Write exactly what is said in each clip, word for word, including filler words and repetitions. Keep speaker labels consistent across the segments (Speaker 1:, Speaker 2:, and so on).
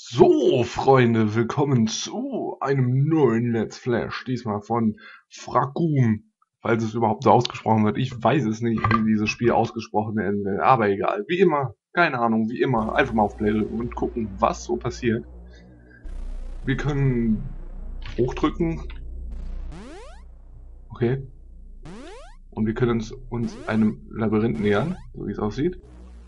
Speaker 1: So, Freunde, willkommen zu einem neuen Let's Flash. Diesmal von Frakum, falls es überhaupt so ausgesprochen wird. Ich weiß es nicht, wie dieses Spiel ausgesprochen werden will, aber egal. Wie immer, keine Ahnung, wie immer, einfach mal auf Play drücken und gucken, was so passiert. Wir können hochdrücken. Okay. Und wir können uns, uns einem Labyrinth nähern, so wie es aussieht.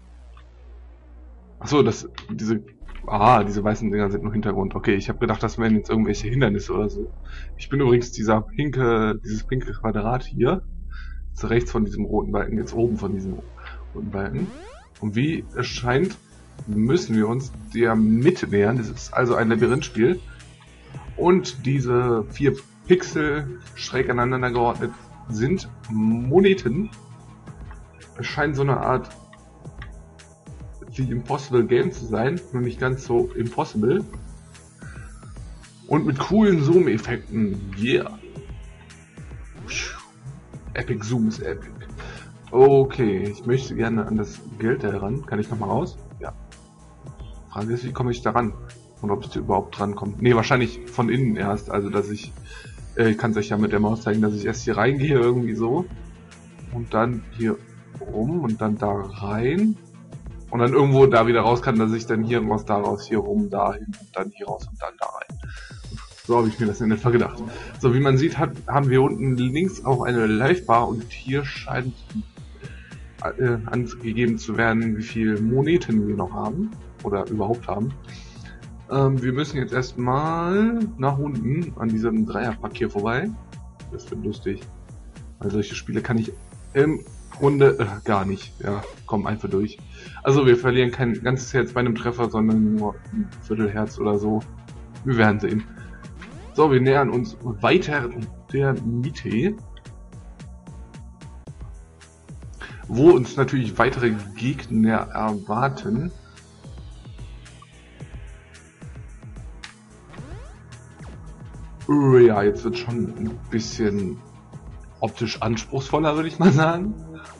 Speaker 1: Achso, das, diese, ah, diese weißen Dinger sind nur Hintergrund. Okay, ich habe gedacht, das wären jetzt irgendwelche Hindernisse oder so. Ich bin übrigens dieser pinke, dieses pinke Quadrat hier. Zu rechts von diesem roten Balken, jetzt oben von diesem roten Balken. Und wie es scheint, müssen wir uns der Mitte nähern. Das ist also ein Labyrinthspiel. Und diese vier Pixel schräg aneinander geordnet sind Moneten. Es scheint so eine Art The Impossible Game zu sein, nur nicht ganz so impossible. Und mit coolen Zoom-Effekten. Yeah. Epic Zoom ist epic. Okay, ich möchte gerne an das Geld heran. Kann ich nochmal raus? Ja. Frage ist, wie komme ich da ran? Und ob es überhaupt dran kommt. Ne, wahrscheinlich von innen erst. Also, dass ich... Äh, ich kann es euch ja mit der Maus zeigen, dass ich erst hier reingehe, irgendwie so. Und dann hier rum und dann da rein. Und dann irgendwo da wieder raus kann, dass ich dann hier raus, da raus, hier rum, dahin und dann hier raus und dann da rein. So habe ich mir das in etwa gedacht. So, wie man sieht, hat, haben wir unten links auch eine Live-Bar und hier scheint äh, angegeben zu werden, wie viele Moneten wir noch haben oder überhaupt haben. Ähm, wir müssen jetzt erstmal nach unten an diesem Dreierpack hier vorbei. Das wird lustig. Weil solche Spiele kann ich im Grunde äh, gar nicht. Ja, komm einfach durch. Also wir verlieren kein ganzes Herz bei einem Treffer, sondern nur ein Viertelherz oder so. Wir werden sehen. So, wir nähern uns weiter der Mitte. Wo uns natürlich weitere Gegner erwarten. Oh ja, jetzt wird schon ein bisschen optisch anspruchsvoller, würde ich mal sagen.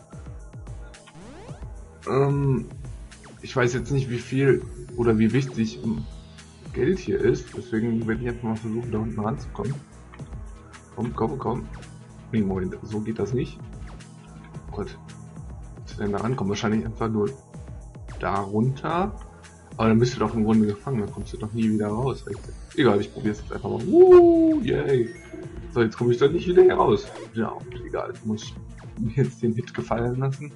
Speaker 1: Ähm, ich weiß jetzt nicht, wie viel oder wie wichtig Geld hier ist, deswegen werde ich einfach mal versuchen, da unten ranzukommen. Komm, komm, komm. Nee, Moment, so geht das nicht. Oh Gott. Was denn da rankommen? Wahrscheinlich einfach nur da runter. Aber dann bist du doch im Grunde gefangen, dann kommst du doch nie wieder raus. Egal, ich probiere es jetzt einfach mal. Uh, yay. So, jetzt komme ich da nicht wieder heraus. Ja, egal, ich muss mir jetzt den Hit gefallen lassen.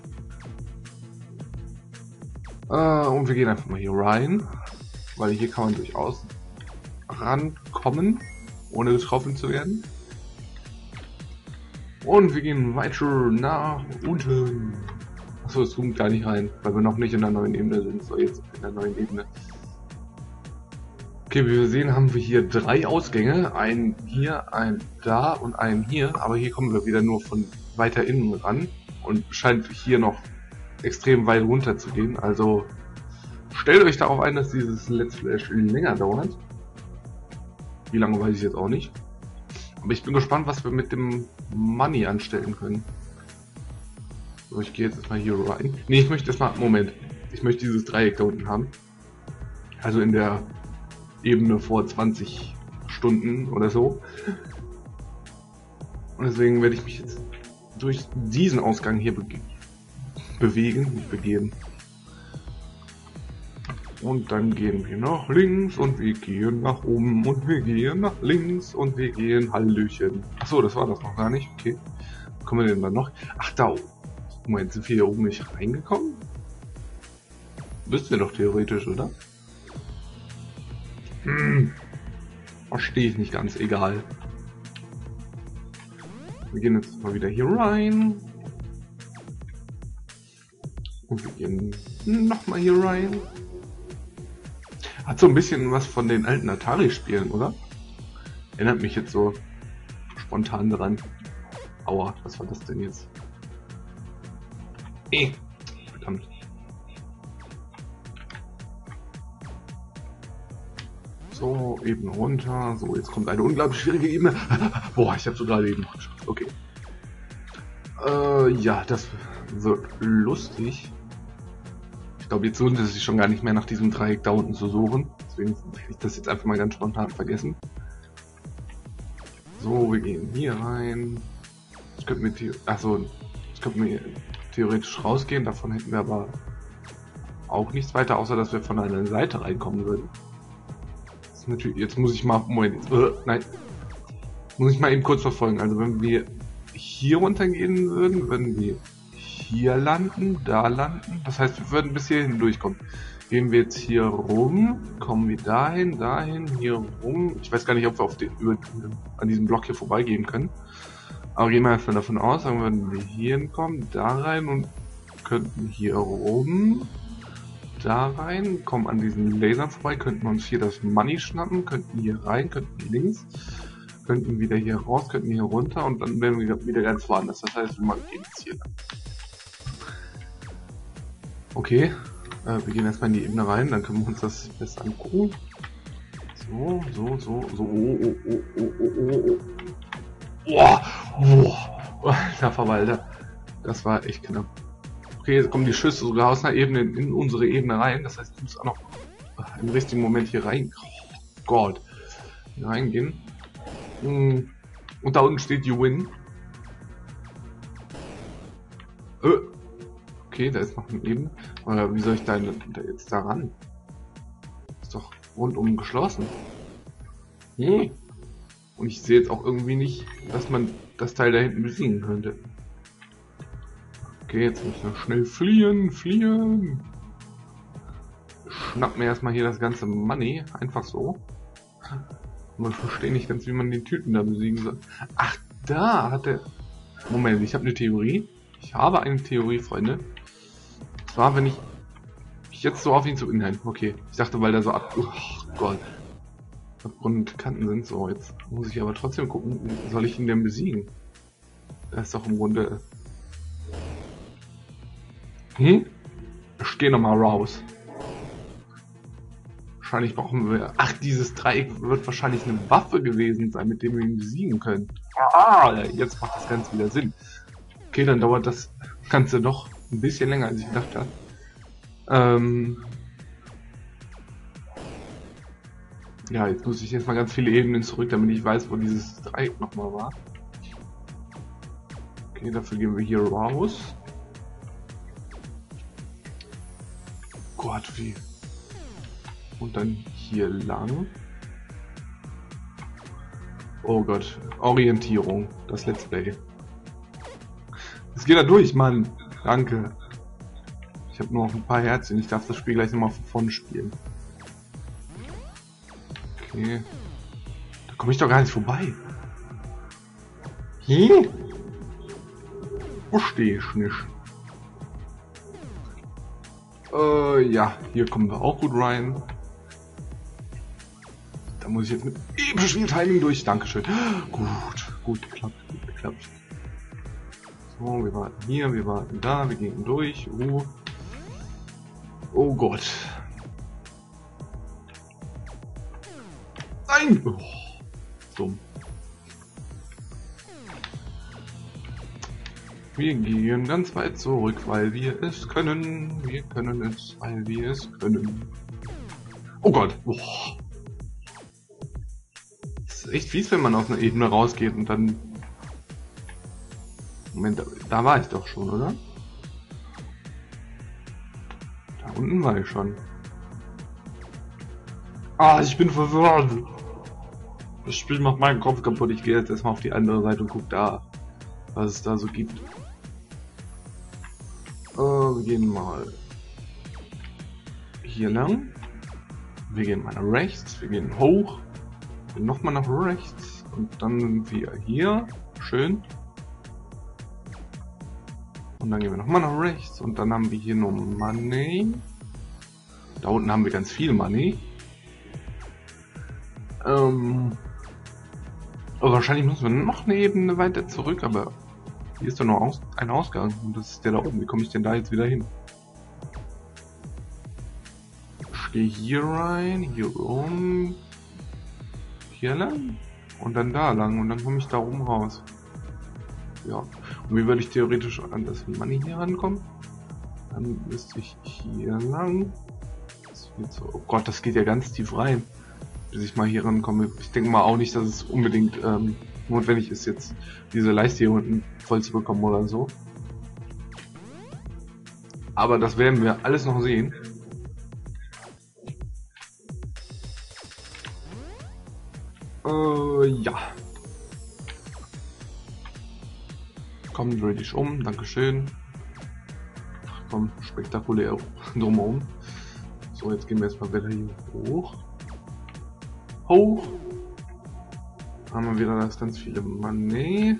Speaker 1: Äh, und wir gehen einfach mal hier rein, weil hier kann man durchaus rankommen, ohne getroffen zu werden. Und wir gehen weiter nach unten. Achso, es zoomt gar nicht rein, weil wir noch nicht in der neuen Ebene sind. So, jetzt in der neuen Ebene. Okay, wie wir sehen, haben wir hier drei Ausgänge. Einen hier, einen da und einen hier. Aber hier kommen wir wieder nur von weiter innen ran. Und scheint hier noch extrem weit runter zu gehen. Also stellt euch darauf ein, dass dieses Let's Flash länger dauert. Wie lange weiß ich jetzt auch nicht. Aber ich bin gespannt, was wir mit dem Money anstellen können. So, ich gehe jetzt erstmal hier rein. Ne, ich möchte erstmal... Moment. Ich möchte dieses Dreieck da unten haben. Also in der Ebene vor zwanzig Stunden oder so. Und deswegen werde ich mich jetzt durch diesen Ausgang hier be bewegen, nicht begeben. Und dann gehen wir nach links und wir gehen nach oben und wir gehen nach links und wir gehen Hallöchen. Achso, das war das noch gar nicht. Okay. Wo kommen wir denn dann noch? Ach, da oben. Moment, sind wir hier oben nicht reingekommen? Müssten wir doch theoretisch, oder? Hm. Verstehe ich nicht ganz, egal. Wir gehen jetzt mal wieder hier rein. Und wir gehen nochmal hier rein. Hat so ein bisschen was von den alten Atari-Spielen, oder? Erinnert mich jetzt so spontan dran. Aua, was war das denn jetzt? Eh, verdammt. So, Ebene runter. So, jetzt kommt eine unglaublich schwierige Ebene. Boah, ich habe so gerade eben noch geschafft. Okay. Äh, ja, das wird lustig. glaube, jetzt lohnt es sich schon gar nicht mehr nach diesem Dreieck da unten zu suchen. Deswegen werde ich das jetzt einfach mal ganz spontan vergessen. So, wir gehen hier rein. Ich könnte mir, achso, ich könnte mir theoretisch rausgehen. Davon hätten wir aber auch nichts weiter, außer dass wir von einer Seite reinkommen würden. Das ist natürlich, jetzt muss ich mal, Moment, äh, nein, muss ich mal eben kurz verfolgen. Also wenn wir hier runtergehen würden, würden wir hier landen, da landen. Das heißt, wir würden bis hierhin durchkommen. Gehen wir jetzt hier rum, kommen wir dahin, dahin, hier rum. Ich weiß gar nicht, ob wir auf den, über, an diesem Block hier vorbeigehen können. Aber gehen wir erstmal davon aus, dann würden wir hier hinkommen, da rein und könnten hier rum, da rein, kommen an diesen Lasern vorbei, könnten uns hier das Money schnappen, könnten hier rein, könnten links, könnten wieder hier raus, könnten hier runter und dann wären wir wieder ganz woanders. Das heißt, wir gehen jetzt hier lang. Okay, äh, wir gehen erstmal in die Ebene rein, dann können wir uns das besser angucken. So, so, so, so, oh, oh, oh, oh, oh, oh, oh. Boah, boah, alter Verwalter, das war echt knapp. Okay, jetzt kommen die Schüsse sogar aus einer Ebene in, in unsere Ebene rein, das heißt, ich muss auch noch im richtigen Moment hier rein, oh Gott, hier reingehen. Und da unten steht You Win. Äh. Okay, da ist noch eine Ebene. Aber wie soll ich da, da jetzt da ran? Ist doch rundum geschlossen. Hm. Und ich sehe jetzt auch irgendwie nicht, dass man das Teil da hinten besiegen könnte. Okay, jetzt müssen wir schnell fliehen, fliehen. Schnapp mir erstmal hier das ganze Money, einfach so. Und ich verstehe nicht ganz, wie man den Typen da besiegen soll. Ach, da hat er... Moment, ich habe eine Theorie. Ich habe eine Theorie, Freunde. Und zwar, wenn ich mich jetzt so auf ihn zu... Nein, okay. Ich dachte, weil der so ab... Oh Gott. Abgrund Kanten sind. So, jetzt muss ich aber trotzdem gucken, wie soll ich ihn denn besiegen? Das ist doch im Grunde... Hm? Ich geh nochmal raus. Wahrscheinlich brauchen wir... Ach, dieses Dreieck wird wahrscheinlich eine Waffe gewesen sein, mit dem wir ihn besiegen können. Ah, jetzt macht das Ganze wieder Sinn. Okay, dann dauert das Ganze doch ein bisschen länger, als ich gedacht habe. Ähm... Ja, jetzt muss ich jetzt mal ganz viele Ebenen zurück, damit ich weiß, wo dieses Dreieck nochmal war. Okay, dafür gehen wir hier raus. Gott, wie... Und dann hier lang. Oh Gott, Orientierung, das Let's Play. Es geht da durch, Mann. Danke. Ich habe nur noch ein paar Herzchen, ich darf das Spiel gleich nochmal von vorne spielen. Okay. Da komme ich doch gar nicht vorbei. Hier? Verstehe ich nicht. Äh, ja, hier kommen wir auch gut rein. Da muss ich jetzt mit episch viel Timing durch. Dankeschön. Gut, gut geklappt, gut geklappt. So, wir warten hier, wir warten da, wir gehen durch. Uh. Oh Gott. Nein! Oh, dumm. Wir gehen ganz weit zurück, weil wir es können. Wir können es, weil wir es können. Oh Gott. Oh. Das ist echt fies, wenn man auf eine Ebene rausgeht und dann... Moment, da, da war ich doch schon, oder? Da unten war ich schon. Ah, ich bin verwirrt. Das Spiel macht meinen Kopf kaputt. Ich gehe jetzt erstmal auf die andere Seite und guck da, was es da so gibt. Uh, wir gehen mal hier lang. Wir gehen mal nach rechts. Wir gehen hoch. Nochmal nach rechts. Und dann sind wir hier. Schön. Und dann gehen wir nochmal nach rechts. Und dann haben wir hier nur Money. Da unten haben wir ganz viel Money. Ähm, aber wahrscheinlich müssen wir noch eine Ebene weiter zurück. Aber hier ist doch noch aus ein Ausgang. Und das ist der da oben. Wie komme ich denn da jetzt wieder hin? Ich gehe hier rein. Hier rum. Hier lang. Und dann da lang. Und dann komme ich da oben raus. Ja. Und wie würde ich theoretisch an das Money hier rankommen? Dann müsste ich hier lang. Das wird so, oh Gott, das geht ja ganz tief rein, bis ich mal hier rankomme. Ich denke mal auch nicht, dass es unbedingt ähm, notwendig ist, jetzt diese Leiste hier unten voll zu bekommen oder so. Aber das werden wir alles noch sehen. Äh, ja. Komm, dreh dich um, dankeschön. Ach komm, spektakulär drumherum. So, jetzt gehen wir erstmal wieder hier hoch. Hoch. Haben wir wieder das ganz viele Money.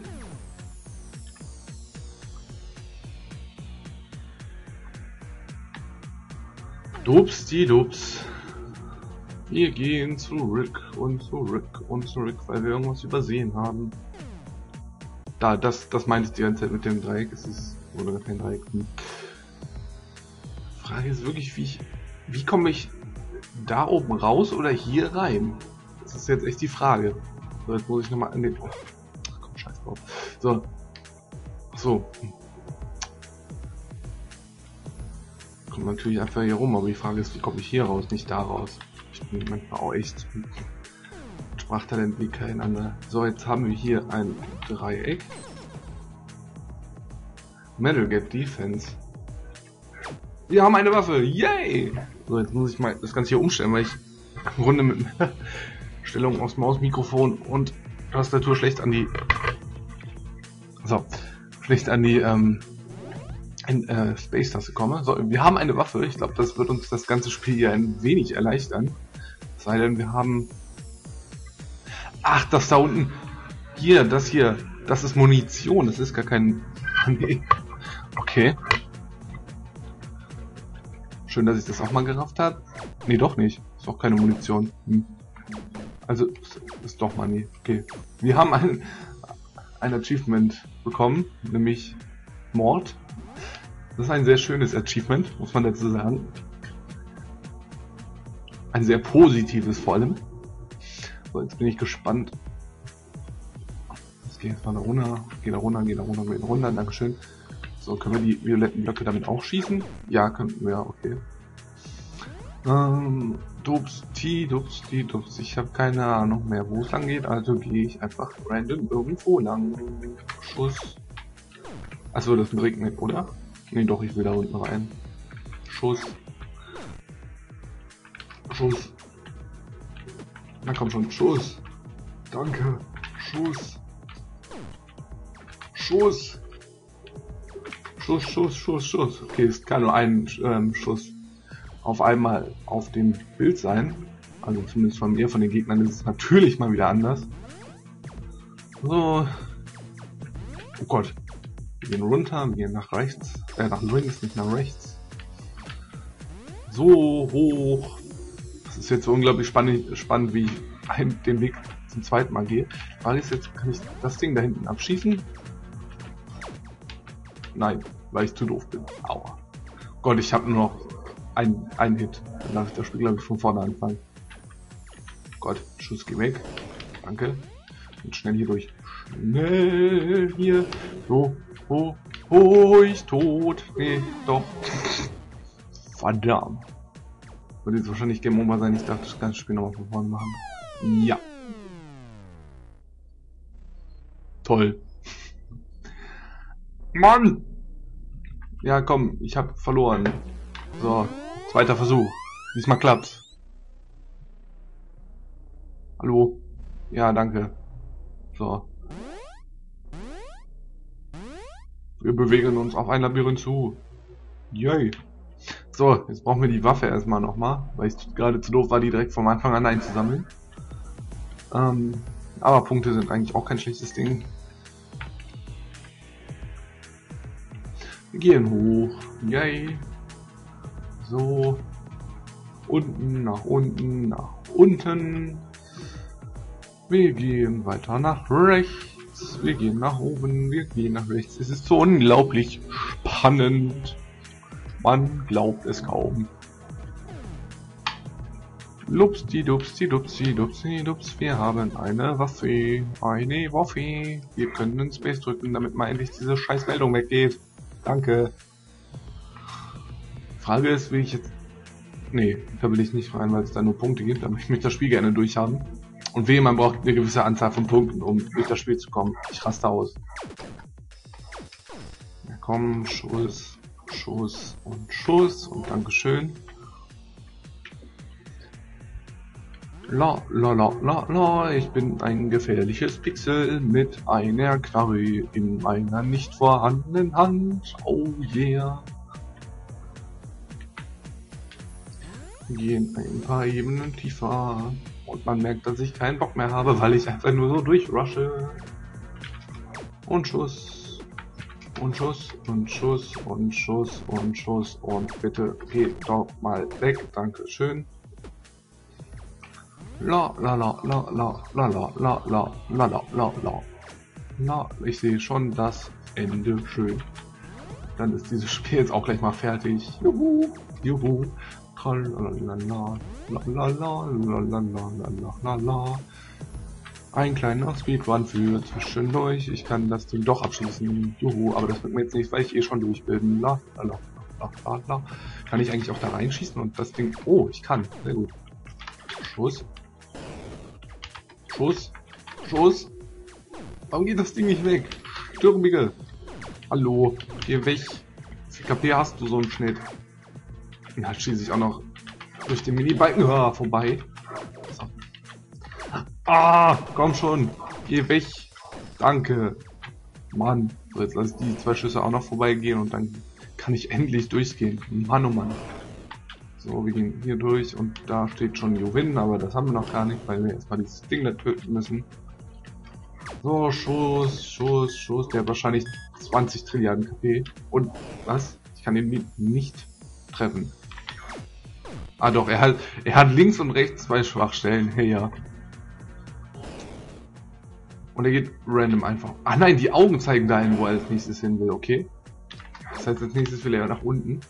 Speaker 1: Dups, die Dups. Wir gehen zurück und zurück und zurück, weil wir irgendwas übersehen haben. Da, das, das meinte ich die ganze Zeit mit dem Dreieck. Es ist, oder kein Dreieck. Hm. Frage ist wirklich, wie ich, wie komme ich da oben raus oder hier rein? Das ist jetzt echt die Frage. So, jetzt muss ich nochmal an den, oh, komm, scheiß drauf. So. Ach so. Kommt natürlich einfach hier rum, aber die Frage ist, wie komme ich hier raus, nicht da raus. Ich bin manchmal auch echt Sprachtalent wie kein anderer. So, jetzt haben wir hier ein Dreieck. Metal Get Defense. Wir haben eine Waffe, yay! So, jetzt muss ich mal das Ganze hier umstellen, weil ich im Grunde mit Stellung aus Maus, Mikrofon und Tastatur schlecht an die so, schlecht an die ähm, in, äh, Space-Taste komme. So, wir haben eine Waffe. Ich glaube, das wird uns das ganze Spiel hier ein wenig erleichtern. Es sei denn, wir haben... Ach, das da unten. Hier, das hier. Das ist Munition. Das ist gar kein... Nee. Okay. Schön, dass ich das auch mal gerafft habe. Nee, doch nicht. Ist auch keine Munition. Hm. Also, ist doch mal nie. Okay. Wir haben ein, ein Achievement bekommen, nämlich Mord. Das ist ein sehr schönes Achievement, muss man dazu sagen. Ein sehr positives vor allem. So, jetzt bin ich gespannt. Jetzt gehe ich jetzt mal da runter, gehe da runter, gehe da runter, gehe da runter, dankeschön. So, können wir die violetten Blöcke damit auch schießen? Ja, könnten wir, okay. Ähm, Dups, die, Dups, die, Dups. Ich habe keine Ahnung mehr, wo es lang geht, also gehe ich einfach random irgendwo lang. Schuss. Achso, das regnet, oder? Nee, doch, ich will da unten rein. Schuss. Schuss. Na komm schon, Schuss. Danke. Schuss. Schuss. Schuss, Schuss, Schuss, Schuss. Okay, es kann nur ein ähm, Schuss auf einmal auf dem Bild sein. Also zumindest von mir, von den Gegnern ist es natürlich mal wieder anders. So. Oh Gott. Wir gehen runter, wir gehen nach rechts, äh, nach links, nicht nach rechts. So hoch. Das ist jetzt so unglaublich spannend, spannend wie ich den Weg zum zweiten Mal gehe. Die Frage ist jetzt, kann ich das Ding da hinten abschießen? Nein, weil ich zu doof bin. Aua. Gott, ich habe nur noch einen, einen Hit. Dann darf ich das Spiel, glaube ich, von vorne anfangen. Gott, Schuss, geh weg. Danke. Und schnell hier durch. Schnell hier. So. Oh, oh, ich tot. Nee, doch. Verdammt. Wird jetzt wahrscheinlich Game Over sein. Ich dachte, das ganze Spiel nochmal von vorne machen. Ja. Toll. Mann! Ja, komm, ich habe verloren. So, zweiter Versuch. Diesmal klappt's. Hallo? Ja, danke. So. Wir bewegen uns auf ein Labyrinth zu. Yay. So, jetzt brauchen wir die Waffe erstmal nochmal, weil ich gerade zu doof war, die direkt vom Anfang an einzusammeln. Ähm, aber Punkte sind eigentlich auch kein schlechtes Ding. Wir gehen hoch. Yay. So. Unten, nach unten, nach unten. Wir gehen weiter nach rechts. Wir gehen nach oben, wir gehen nach rechts. Es ist so unglaublich spannend. Man glaubt es kaum. Lupsti, dupsti, dupsti, dupsti, dups. Wir haben eine Waffe. Eine Waffe. Wir können Space drücken, damit mal endlich diese scheiß Meldung weggeht. Danke. Frage ist, will ich jetzt... Nee, da will ich nicht rein, weil es da nur Punkte gibt, aber ich möchte das Spiel gerne durchhaben. Und wehe, man braucht eine gewisse Anzahl von Punkten, um durch das Spiel zu kommen. Ich raste aus. Ja, komm, Schuss, Schuss und Schuss und Dankeschön. La la la la la, ich bin ein gefährliches Pixel mit einer Knarre in meiner nicht vorhandenen Hand. Oh yeah. Gehen ein paar Ebenen tiefer und man merkt, dass ich keinen Bock mehr habe, weil ich einfach nur so durchrushe. Und Schuss und Schuss und Schuss und Schuss und Schuss und bitte geht doch mal weg, dankeschön. La la la la la la la la la la la la la la. Ich sehe schon das Ende schön. Dann ist dieses Spiel jetzt auch gleich mal fertig. Juhu, juhu. Tralalala, la la la la la la la la la. Ein kleiner Speedrun für zwischendurch. Ich kann das Ding doch abschließen. Juhu, aber das wird mir jetzt nicht, weil ich eh schon durch bin. La la la la la la. Kann ich eigentlich auch da reinschießen und das Ding... Oh, ich kann. Sehr gut. Schuss. Schuss. Schuss. Warum geht das Ding nicht weg? Stürmige. Hallo. Geh weg. Wie viel K P hast du so einen Schnitt? Und halt schieße ich auch noch durch den Mini-Balken ah, vorbei. So. Ah, komm schon. Geh weg. Danke. Mann. So, jetzt lasse ich die zwei Schüsse auch noch vorbeigehen und dann kann ich endlich durchgehen. Mann, oh Mann. So, wir gehen hier durch und da steht schon You Win, aber das haben wir noch gar nicht, weil wir erstmal dieses Ding da töten müssen. So, Schuss, Schuss, Schuss, der hat wahrscheinlich zwanzig Trilliarden K P. Und was? Ich kann ihn nicht treffen. Ah doch, er hat, er hat links und rechts zwei Schwachstellen. Hey, ja. Und er geht random einfach. Ah nein, die Augen zeigen dahin, wo er als nächstes hin will, okay? Das heißt, als nächstes will er nach unten.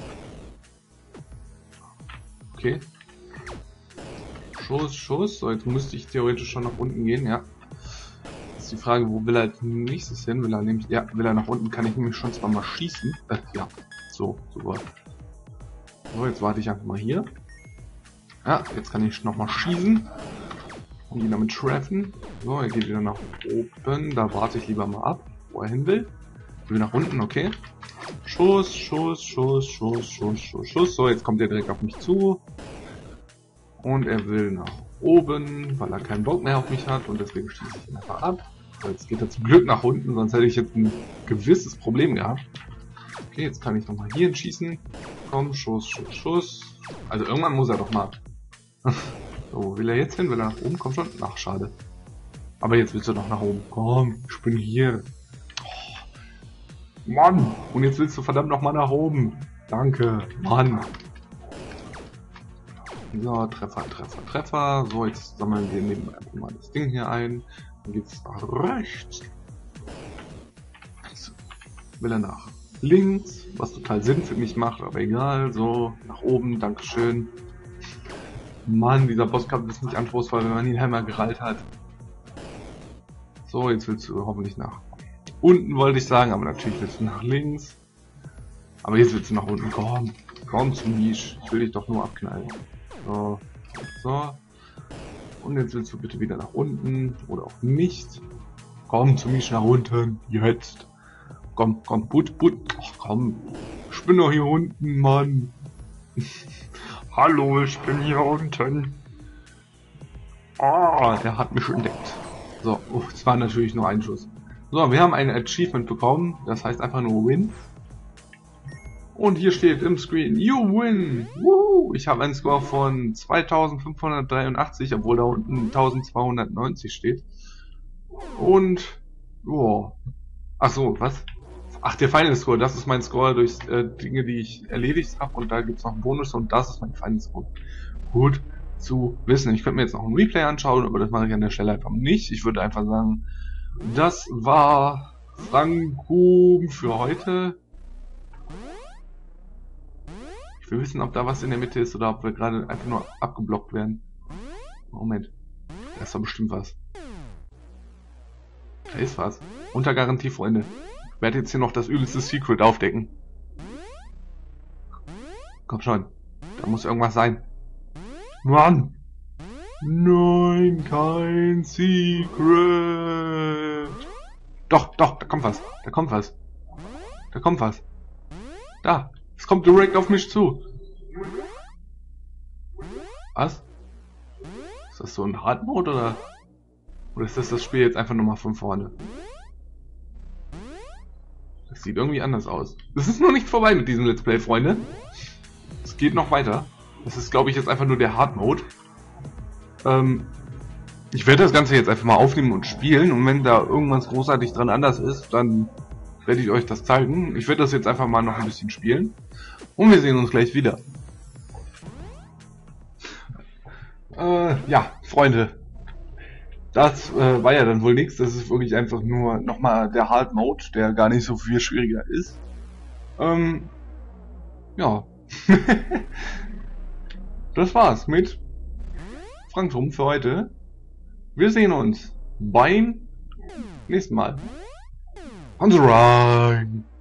Speaker 1: Okay. Schuss, Schuss. So, jetzt müsste ich theoretisch schon nach unten gehen, ja. Jetzt ist die Frage, wo will er als nächstes hin? Will er nämlich, ja, will er nach unten, kann ich nämlich schon zwar mal schießen. Äh, ja. So, super. So, jetzt warte ich einfach mal hier. Ja, jetzt kann ich nochmal schießen. Und ihn damit treffen. So, er geht wieder nach oben. Da warte ich lieber mal ab, wo er hin will. Ich will nach unten, okay. Schuss, Schuss, Schuss, Schuss, Schuss, Schuss, Schuss. So, jetzt kommt er direkt auf mich zu. Und er will nach oben, weil er keinen Bock mehr auf mich hat. Und deswegen schieße ich ihn einfach ab. So, jetzt geht er zum Glück nach unten, sonst hätte ich jetzt ein gewisses Problem gehabt. Okay, jetzt kann ich nochmal hier schießen. Komm, Schuss, Schuss, Schuss. Also irgendwann muss er doch mal. So, wo will er jetzt hin? Will er nach oben? Komm schon. Ach, schade. Aber jetzt willst du doch nach oben. Komm, ich bin hier. Oh, Mann. Und jetzt willst du verdammt nochmal nach oben. Danke. Mann. So, Treffer, Treffer, Treffer. So, jetzt sammeln wir nebenbei einfach mal das Ding hier ein. Dann geht's nach rechts. Jetzt will er nach links, was total Sinn für mich macht, aber egal. So, nach oben, dankeschön. Mann, dieser Bosskampf ist nicht anspruchsvoll, wenn man ihn einmal gerallt hat. So, jetzt willst du hoffentlich nach unten, wollte ich sagen, aber natürlich willst du nach links. Aber jetzt willst du nach unten. Komm, komm zu Misch. Ich will dich doch nur abknallen. So, so. Und jetzt willst du bitte wieder nach unten oder auch nicht. Komm zu Misch nach unten. Jetzt. Komm, komm, put, put. Ach komm. Ich bin doch hier unten, Mann. Hallo, ich bin hier unten. Ah, der hat mich entdeckt. So, oh, es war natürlich nur ein Schuss. So, wir haben ein Achievement bekommen. Das heißt einfach nur Win. Und hier steht im Screen, You win! Woo! Ich habe einen Score von zweitausendfünfhundertdreiundachtzig, obwohl da unten eintausendzweihundertneunzig steht. Und, oh. Ach so, was? Ach, der Final Score, das ist mein Score durch äh, Dinge, die ich erledigt habe. Und da gibt es noch einen Bonus und das ist mein Final Score. Gut zu wissen. Ich könnte mir jetzt noch einen Replay anschauen, aber das mache ich an der Stelle einfach nicht. Ich würde einfach sagen, das war Frankum für heute. Ich will wissen, ob da was in der Mitte ist oder ob wir gerade einfach nur abgeblockt werden. Moment. Da ist doch bestimmt was. Da ist was. Unter Garantie, Freunde. Ich werde jetzt hier noch das übelste Secret aufdecken. Komm schon. Da muss irgendwas sein. Mann! Nein, kein Secret! Doch, doch, da kommt was. Da kommt was. Da kommt was. Da. Es kommt direkt auf mich zu. Was? Ist das so ein Hard Mode oder? Oder ist das das Spiel jetzt einfach nochmal von vorne? Das sieht irgendwie anders aus. Es ist noch nicht vorbei mit diesem Let's Play, Freunde. Es geht noch weiter. Das ist, glaube ich, jetzt einfach nur der Hard Mode. Ähm, ich werde das Ganze jetzt einfach mal aufnehmen und spielen. Und wenn da irgendwas großartig dran anders ist, dann werde ich euch das zeigen. Ich werde das jetzt einfach mal noch ein bisschen spielen. Und wir sehen uns gleich wieder. Äh, ja, Freunde. Das äh, war ja dann wohl nichts. Das ist wirklich einfach nur nochmal der Hard Mode, der gar nicht so viel schwieriger ist. Ähm, ja. Das war's mit Franktum für heute. Wir sehen uns beim nächsten Mal. On the Rhine.